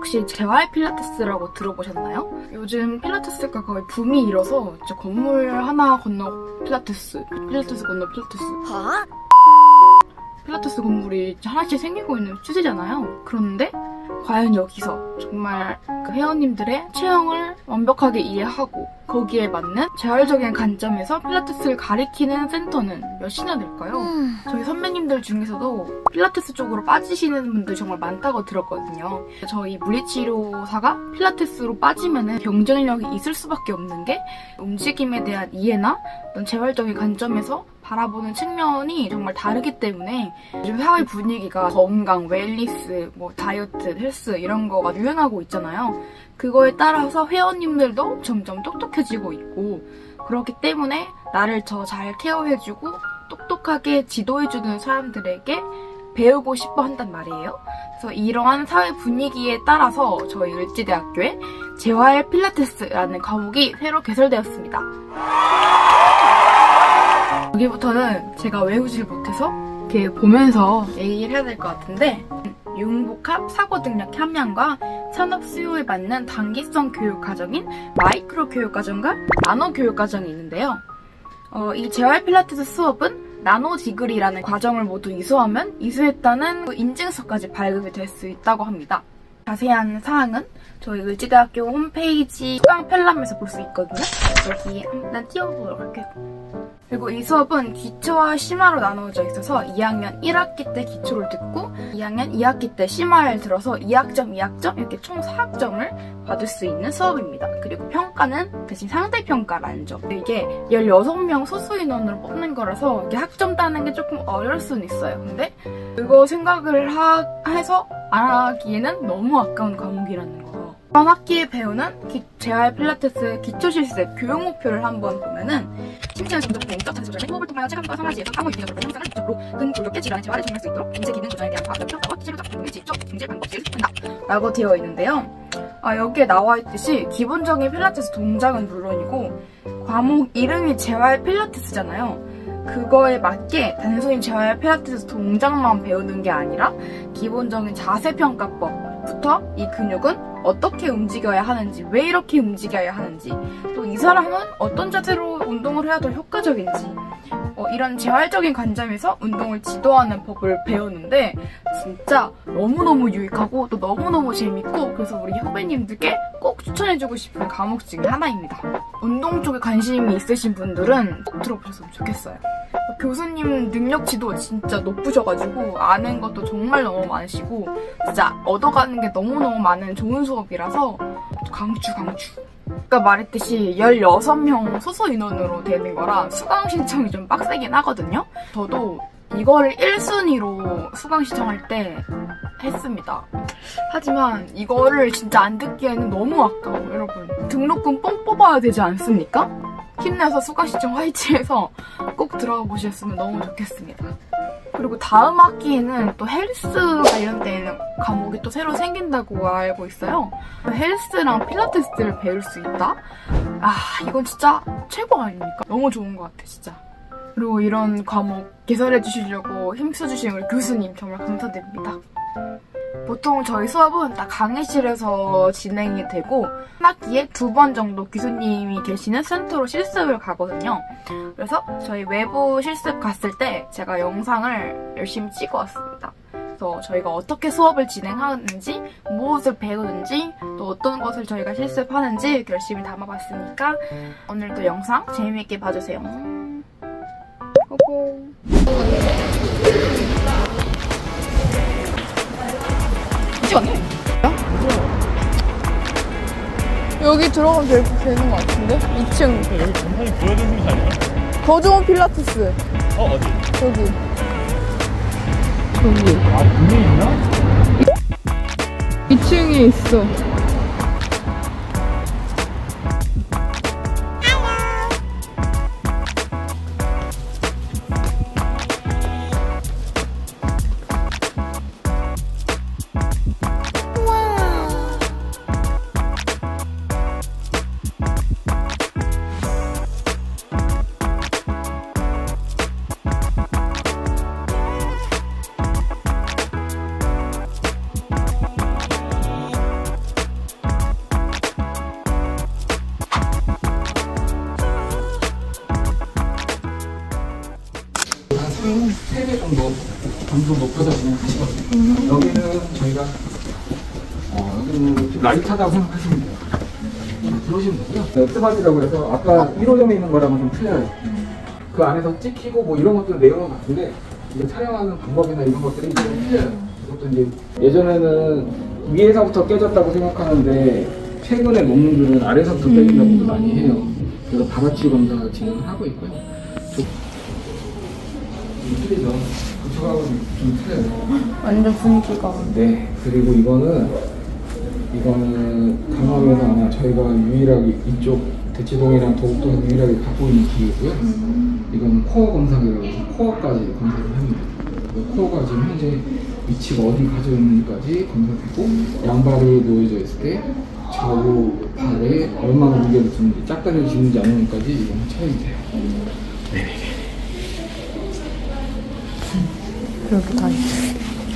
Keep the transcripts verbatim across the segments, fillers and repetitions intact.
혹시 재활 필라테스라고 들어보셨나요? 요즘 필라테스가 거의 붐이 일어서 진짜 건물 하나 건너 필라테스, 필라테스 건너 필라테스. 어? 필라테스 건물이 하나씩 생기고 있는 추세잖아요. 그런데 과연 여기서 정말 그 회원님들의 체형을 완벽하게 이해하고 거기에 맞는 재활적인 관점에서 필라테스를 가리키는 센터는 몇이나 될까요? 음. 저희 선배님들 중에서도 필라테스 쪽으로 빠지시는 분들 정말 많다고 들었거든요. 저희 물리치료사가 필라테스로 빠지면 경쟁력이 있을 수밖에 없는 게 움직임에 대한 이해나 어떤 재활적인 관점에서 바라보는 측면이 정말 다르기 때문에 요즘 사회 분위기가 건강, 웰니스, 뭐 다이어트, 헬스 이런 거가 유행하고 있잖아요. 그거에 따라서 회원님들도 점점 똑똑해지고 있고 그렇기 때문에 나를 더 잘 케어해주고 똑똑하게 지도해주는 사람들에게 배우고 싶어 한단 말이에요. 그래서 이러한 사회 분위기에 따라서 저희 을지대학교에 재활 필라테스라는 과목이 새로 개설되었습니다. 여기부터는 제가 외우질 못해서 이렇게 보면서 얘기를 해야 될 것 같은데 융복합 사고능력 함량과 산업 수요에 맞는 단기성 교육과정인 마이크로 교육과정과 나노 교육과정이 있는데요. 어, 이 재활 필라테스 수업은 나노 디그리라는 과정을 모두 이수하면 이수했다는 인증서까지 발급이 될 수 있다고 합니다. 자세한 사항은 저희 을지대학교 홈페이지 수강 편람에서 볼 수 있거든요. 여기 일단 띄워보도록 할게요. 그리고 이 수업은 기초와 심화로 나누어져 있어서 이 학년 일 학기 때 기초를 듣고 이 학년 이 학기 때 심화를 들어서 이 학점, 이 학점 이렇게 총 사 학점을 받을 수 있는 수업입니다. 그리고 평가는 대신 상대평가라는 점. 이게 열여섯 명 소수 인원으로 뽑는 거라서 이게 학점 따는 게 조금 어려울 수는 있어요. 근데 그거 생각을 하, 해서 안 하기에는 너무 아까운 과목이라는 거. 이번 학기에 배우는 기, 재활 필라테스 기초실습 교육 목표를 한번 보면은 신체의 중독, 공적, 자세 조절, 호흡을 통하여 체감과 상하지에서 상호 유기적으로 현상을 직접으로 근 골격계 질환의 재활에 적용할 수 있도록 인체 기능 조절에 대한 과학적 평가와 치료적 작동의 직접 중질 방법을 한다 라고 되어 있는데요. 아, 여기에 나와 있듯이 기본적인 필라테스 동작은 물론이고 과목 이름이 재활 필라테스잖아요. 그거에 맞게 단순히 재활 필라테스 동작만 배우는 게 아니라 기본적인 자세 평가법부터 이 근육은 어떻게 움직여야 하는지, 왜 이렇게 움직여야 하는지, 또 이 사람은 어떤 자세로 운동을 해야 더 효과적인지 어, 이런 재활적인 관점에서 운동을 지도하는 법을 배우는데 진짜 너무너무 유익하고 또 너무너무 재밌고 그래서 우리 후배님들께 꼭 추천해주고 싶은 과목 중에 하나입니다. 운동 쪽에 관심이 있으신 분들은 꼭 들어보셨으면 좋겠어요. 교수님 능력치도 진짜 높으셔가지고 아는 것도 정말 너무 많으시고 진짜 얻어가는 게 너무너무 많은 좋은 수업이라서 강추 강추. 아까 말했듯이 열여섯 명 소수 인원으로 되는 거라 수강 신청이 좀 빡세긴 하거든요. 저도 이거를 일 순위로 수강 신청할 때 했습니다. 하지만 이거를 진짜 안 듣기에는 너무 아까워 여러분. 등록금 뽕 뽑아야 되지 않습니까? 힘내서 수강 신청 화이팅해서 꼭 들어가 보셨으면 너무 좋겠습니다. 그리고 다음 학기에는 또 헬스 관련된 과목이 또 새로 생긴다고 알고 있어요. 헬스랑 필라테스를 배울 수 있다? 아, 이건 진짜 최고 아닙니까? 너무 좋은 것 같아, 진짜. 그리고 이런 과목 개설해주시려고 힘써주신 우리 교수님 정말 감사드립니다. 보통 저희 수업은 딱 강의실에서 진행이 되고 한 학기에 두 번 정도 교수님이 계시는 센터로 실습을 가거든요. 그래서 저희 외부 실습 갔을 때 제가 영상을 열심히 찍어왔습니다. 그래서 저희가 어떻게 수업을 진행하는지, 무엇을 배우는지, 또 어떤 것을 저희가 실습하는지 이렇게 열심히 담아봤으니까 오늘도 영상 재미있게 봐주세요. 고고. 찍었네? 여기 들어가면 될, 되는 것 같은데? 이 층. 여기 전판에 보여주는 거 아니야? 더 좋은 필라테스. 어, 어디? 여기. 여기. 아, 분명히 있나? 이 층에 있어. 한 세 배 정도 점수 높여서 진행하시거든요. 음. 여기는 저희가 어, 여기는 라이트하다고 생각하시면 돼요. 들어오시면 되고요. 엑스바디라고 해서 아까 일 호점에 있는 거랑은 좀 틀려요. 그 안에서 찍히고 뭐 이런 것들 내용은 같은데 이제 촬영하는 방법이나 이런 것들이 좀 틀려요. 이것도 이제 예전에는 위에서부터 깨졌다고 생각하는데 최근에 논문들은 아래서부터 깨진 경우도 많이 해요. 그래서 바가치 검사 진행을 하고 있고요. 좀 틀리죠. 그쪽하고 좀 틀려요. 완전 분위기가. 네. 그리고 이거는 이거는 강화에서 아마 저희가 유일하게 이쪽 대치동이랑 도곡동에서 유일하게 갖고 있는 기계고요. 음. 이건 코어 검사기라고 해서 코어까지 검사를 합니다. 코어가 지금 현재 위치가 어디 가져 있는지까지 검사되고 양발이 놓여져 있을 때 좌우 발에 얼마나 무게를 주는지 짝다리를 짚는지 않는지까지 이건 차이 돼요. 음. 네네네. 그렇게 다 있어.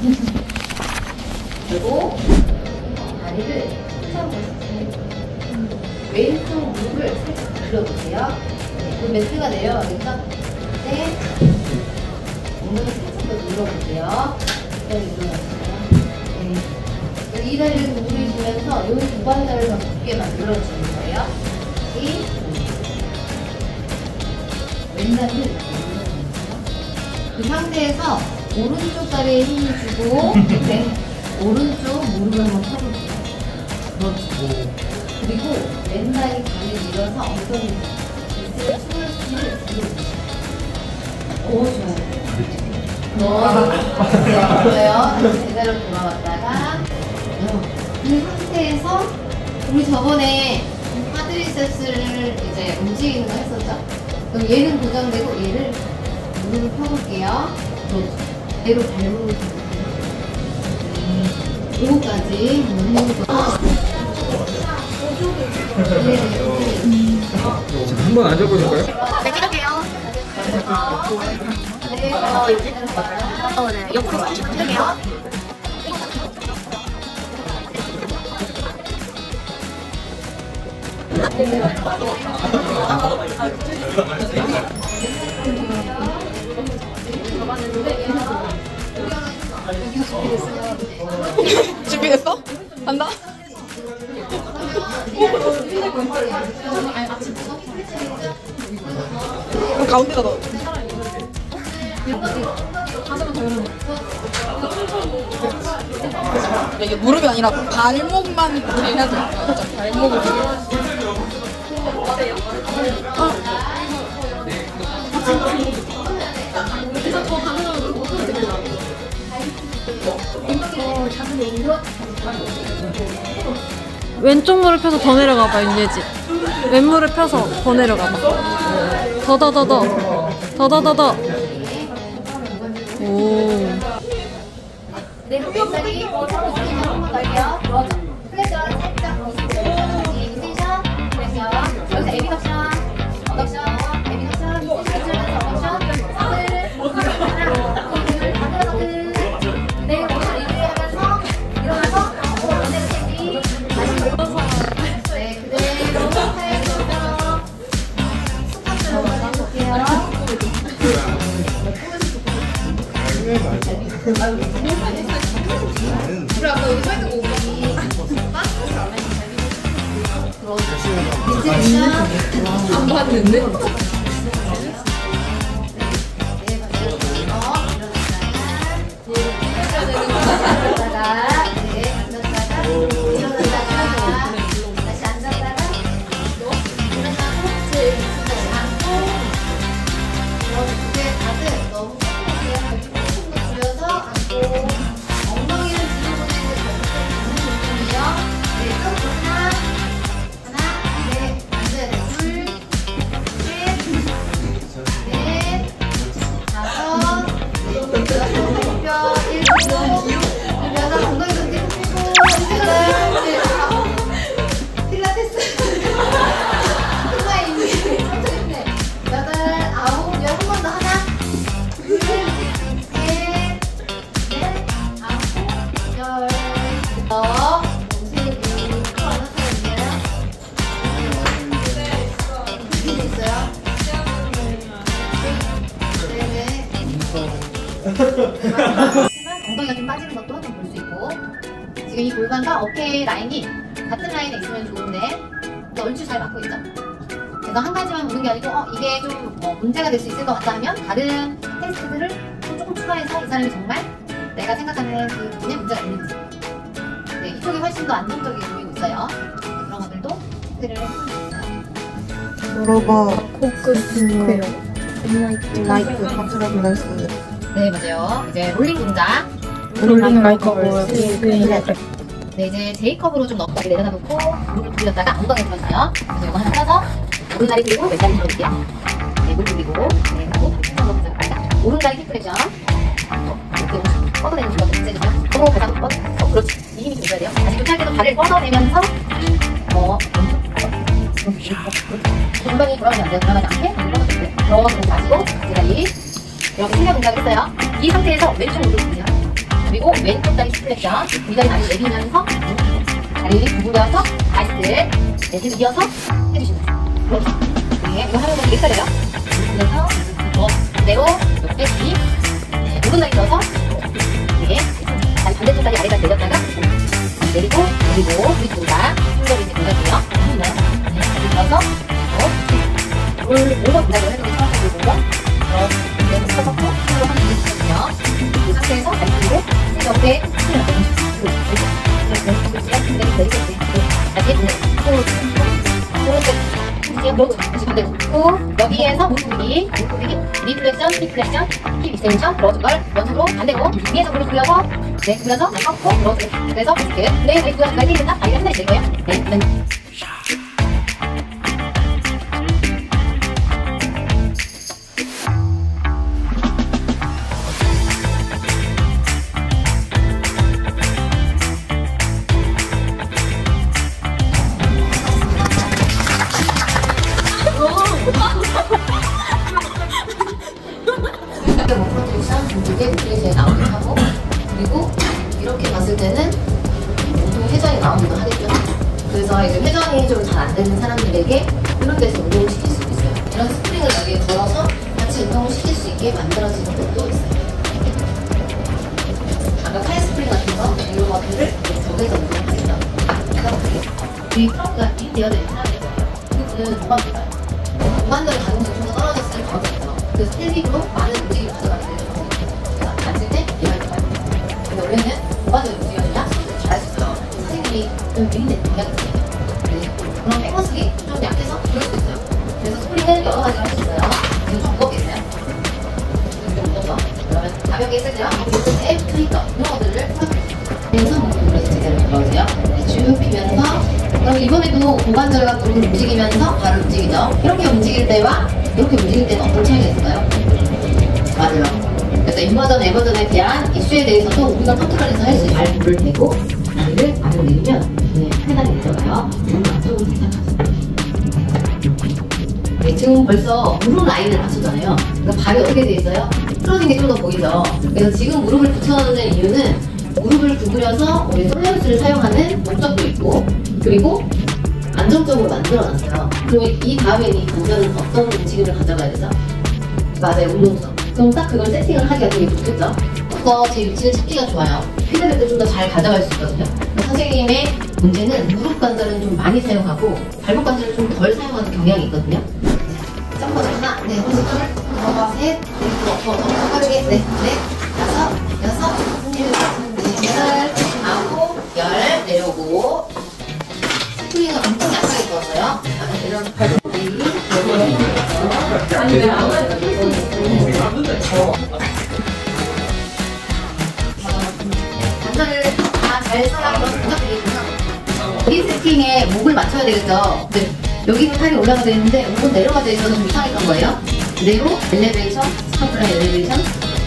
그리고 다리를 펴보세요. 왼쪽 무릎을 살짝 들어보세요. 네, 그 멘트가 내려가니까 네. 엉덩이 살짝 더 눌러보세요. 여기 눌러주세요. 네. 이 다리를 구부리시면서 이 두 발자를 더 깊게 만들어주는 거예요. 이 왼다리를 그 상태에서 오른쪽 다리에 힘을 주고 네. 오른쪽 무릎을 한번 펴볼게요. 그렇죠. 그리고 왼다리 다리를 밀어서 엉덩이 밑으로 숨을 숨을 들어주세요. 오, 좋아요. 어, 좋아요. 제대로 돌아왔다가 그 상태에서 우리 저번에 파드리세스를 이제 움직이는 거 했었죠? 그럼 얘는 고정되고 얘를 무릎을 펴볼게요. 그렇죠. 얘로 발목을 펴볼게요. 요거까지 한번 해볼까요? 네. 자, 한번 앉아보실까요? 네, 찍을게요. 네, 어, 네. 옆으로 찍을게요. 준비됐어? 간다? 가운데다 넣어. 이게 무릎이 아니라 발목만 이렇게 해야 돼. 진짜 발목을. 왼쪽 무릎 펴서 더 내려가봐, 윤예지. 왼무릎 펴서 더 내려가봐. 더, 더, 더, 더. 더, 더, 더, 더. 오. 네, 왼다리 한번 갈게요. 플렉션 살짝 벗으세요. 인텐션, 플렉션. 여기서 에비덕션, 어덕션, 에비덕션, 인텐션, 어덕션. 하늘, 하나, 둘, 하나, 둘. 네, 오늘 리뷰 하면서 일어나서 반대로 세기. 다시 눌러서. 네, 그대로 팔 들어서 스쿼트로 해볼게요. 우리 아까 여기 서 있는 거 오빠 빠스를 안 해서 안 봤는데? 네, 반대로 돌려 일어났다가 네, 앉았다가 일어났다가 다시 앉았다가 일어나고 제일 밑으로 앉고 이렇게 다들 너무 꼼꼼하게 조금 더 줄여서 앉고 엉덩이를 뒤로 보내는 느낌이요. 네, 또 하나, 하나, 네, 앉아야 돼. 둘, 셋, 엉덩이가 좀 빠지는 것도 좀 볼 수 있고, 지금 이 골반과 어깨 라인이 같은 라인에 있으면 좋은데 또 얼추 잘 맞고 있죠. 그래서 한 가지만 보는 게 아니고 어, 이게 좀 어, 문제가 될 수 있을 것 같다 하면 다른 테스트들을 조금 추가해서 이 사람이 정말 내가 생각하는 그 부분에 문제가 있는지, 네, 이쪽이 훨씬 더 안정적이게 보이고 있어요. 그런 것들도 테스트를 해볼 수 있어요. 물어봐. 코끝 스퀘어. 라이트 컨트롤 밸런스. 네, 맞아요. 이제 롤링 동작. 롤링 라이트 버블. 네, 이제 J컵으로 좀 넉넉하게 내려놔놓고 무릎을 굴렸다가 엉덩이 들어주세요. 그래서 이거 하나 펴서 오른다리 들고 왼다리 들어올게요. 네, 무릎 굴리고, 네, 그리고 오른다리 힙 플렉션. 이렇게 뻗어내는 중간 문제죠. 어, 가장 뻗어. 어, 그렇지. 이 힘이 좀 있어야 돼요. 다시 교차할 때도 다리를 뻗어내면서 어, 골반이 돌아가면 안 돼요. 돌아가지 않게 뻗어주세요. 들어서 마시고 제다리 이렇게 생각 동작을 했어요. 이 상태에서 왼쪽 무릎 굴려. 그리고 왼쪽 다리 스플렉션, 이 다리 다리 내리면서 다리 구부려서 아이스를 네, 계속 이어서 해주시면 돼요. 그렇죠. 네, 이거 하는 건 되게 잘해요. 그래서 뭐 그대로 옆에 뒤, 네, 오른 다리 넣어서 네, 다리 반대쪽 다리 아래다 내렸다가 내리고 내리고 우리 동작, 힘들어 이제 동작이에요. 네, 다리 넣어서 올 오버 동작을 해주고 처음에 오버 네, 붙여서 힘으로 하는 게 있거든요. 이 상태에서 다리 들고 옆에 힘을 넣어주세요. 다시 오른쪽 여기에서 무릎 굽기, 무릎 굽기, 리플렉션, 힙플렉션, 힙 익스텐션 들어준 걸 왼쪽으로 반대고 위에서 무릎 굴려서 네, 굴려서 꺾고 들어주고 그래서 이렇게 네, 다리 굴려서 다리 됐다? 다리를 한 다리 낼 거예요. 네, 네. 이게 플랫에 나오기도 하고, 그리고 이렇게 봤을 때는 보통 회전이 나오기도 하겠죠. 그래서 이제 회전이 좀 잘 안 되는 사람들에게 이런 데서 운동을 시킬 수도 있어요. 이런 스프링을 여기에 걸어서 같이 운동을 시킬 수 있게 만들어지는 것도 있어요. 아까 칼 스프링 같은 거, 이런 것들을 저기서 운동하겠죠. 이 트렁크가 이 되어 있는 사람들, 그분은 고관절 가요. 고관절 가능성이 좀 더 떨어졌을 가능성이 있죠. 그래서 헬릭으로 많은 움직임을 가져가게 돼요. 앉을 때 이럴 때 근데 원래는 고관절 움직여야 손을 잘할 수 있어요. 선생님이 좀 미리는 동작이 있어요. 네. 그럼 백머슬이 좀 약해서 그럴 수도 있어요. 그래서 스프링은 여러 가지로 할 수 있어요. 이거 좀 무겁게 있어요. 이렇게 묶어서 그러면 가볍게 했을 때랑 에 클릭업 이런 것들을 그래서 무릎으로 제대로 들어오세요. 쭉 피면서 그럼 이번에도 고관절과 무릎을 움직이면서 발을 움직이죠. 이렇게 움직일 때와 이렇게 움직일 때는 어떤 차이가 있을까요? 맞아요. 그래서 인버전, 에버전에 대한 이슈에 대해서도 우리가 컨트롤해서 할 수 있는 발을 대고 다리를 아래로 내리면 네, 페달이 내려가요. 무릎 앞쪽으로 살짝 네, 지금 벌써 무릎 라인을 맞췄잖아요. 그러니까 발이 어떻게 돼 있어요? 틀어진 게 좀 더 보이죠? 그래서 지금 무릎을 붙여놓는 이유는 무릎을 구부려서 우리 솔레우스를 사용하는 목적도 있고 그리고 안정적으로 만들어놨어요. 그러면 이 다음에 이 관절은 어떤 움직임을 가져가야 되죠? 맞아요, 운동성. 그럼 딱 그걸 세팅을 하기가 되게 좋겠죠? 그래서 제 위치를 찾기가 좋아요. 피드백도 좀 더 잘 가져갈 수 있거든요. 선생님의 문제는 무릎 관절은 좀 많이 사용하고 발목 관절을 좀 덜 사용하는 경향이 있거든요. 점퍼 하나, 네, 둘, 넘어가 셋, 넷, 엎어서 빠르게 넷, 넷, 다섯, 여섯, 일곱, 여덟, 아홉, 열 내려오고 스프링은 엄청 약하게 부었어요. 이런 발목이 관절을 다 잘 써라 그런 동작들이구나. 이 세팅에 목을 맞춰야 되겠죠. 근데 여기는 팔이 올라가져 있는데 목은 내려가져 있어서 좀 이상했던 거예요. 그대로 엘리베이션, 스쿼트랑 엘리베이션.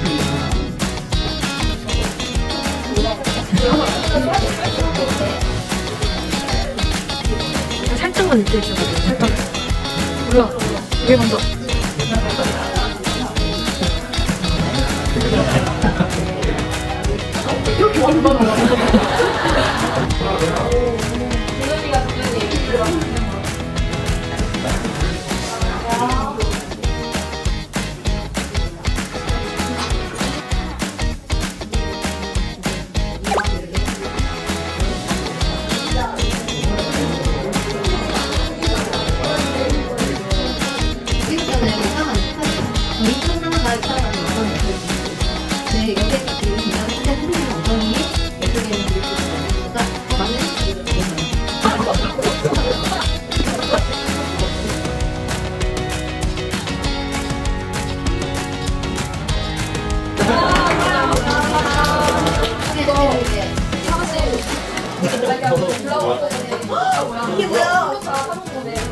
살짝만 이렇게 해주고 살짝 올라 이게 먼저 이렇게 완전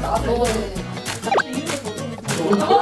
어,